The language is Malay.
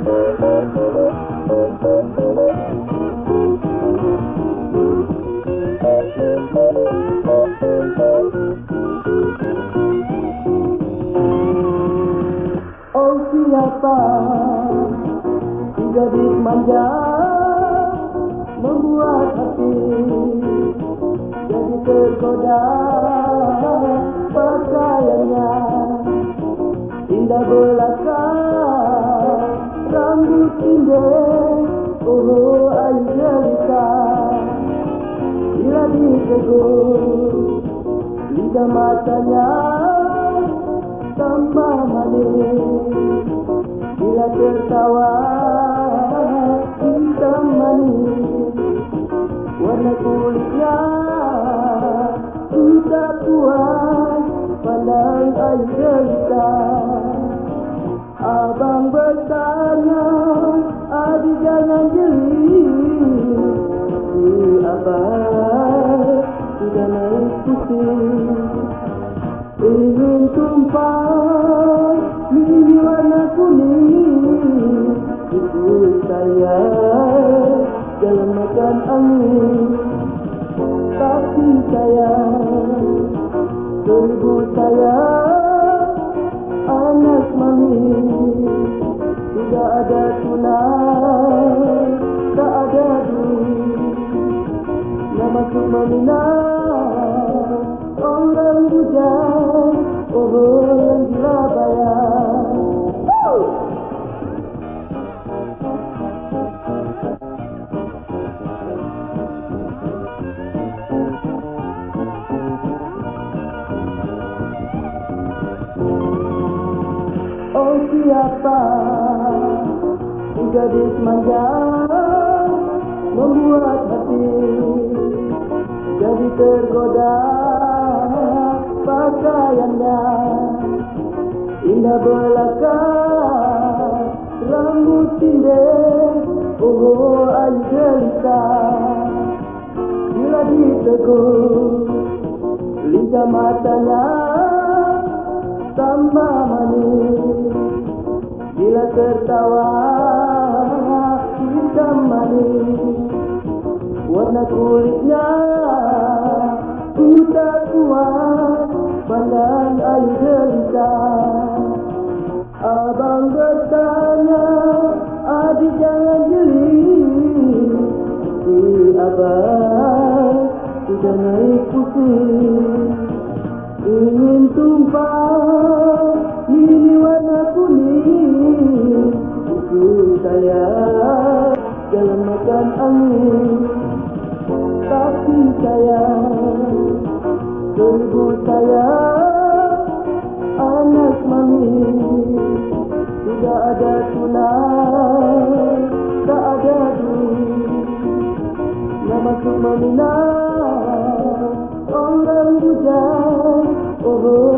Oh siapa si gadis manja membuat hati jadi tergoda pakaiannya indah belaka rambut indah oh Angelika bila ditegur lidah matanya tambah manis bila tertawa hitam manis warna kulitnya tak puas pandang Angelika. Abang bertanya, adik jangan jeli, si abang sudah naik pusing. Ingin tumpah mini warna kuning, itu saya dalam makan angin. Tapi saya, ibu saya, anak mami, tidak ada tunai, tak ada duit. Nama Sumamina, orang bujang, oh yang gila bayar. Oh siapa si gadis manja membuat hati jadi tergoda pakaiannya indah belaka rambut indah oh Angelika bila ditegur lidah matanya tambah manis bila tertawa hitam manis warna kulitnya tak kuat pandang Angelika. Abang bertanya, adik jangan jeli, si abang sudah naik pusing. Ingin tumpah mini warna kuning, itu saya dalam makan angin. Tapi saya, ibu saya, anak mami, tidak ada tunai, tak ada duit. Nama Sumamina, orang bujang, oh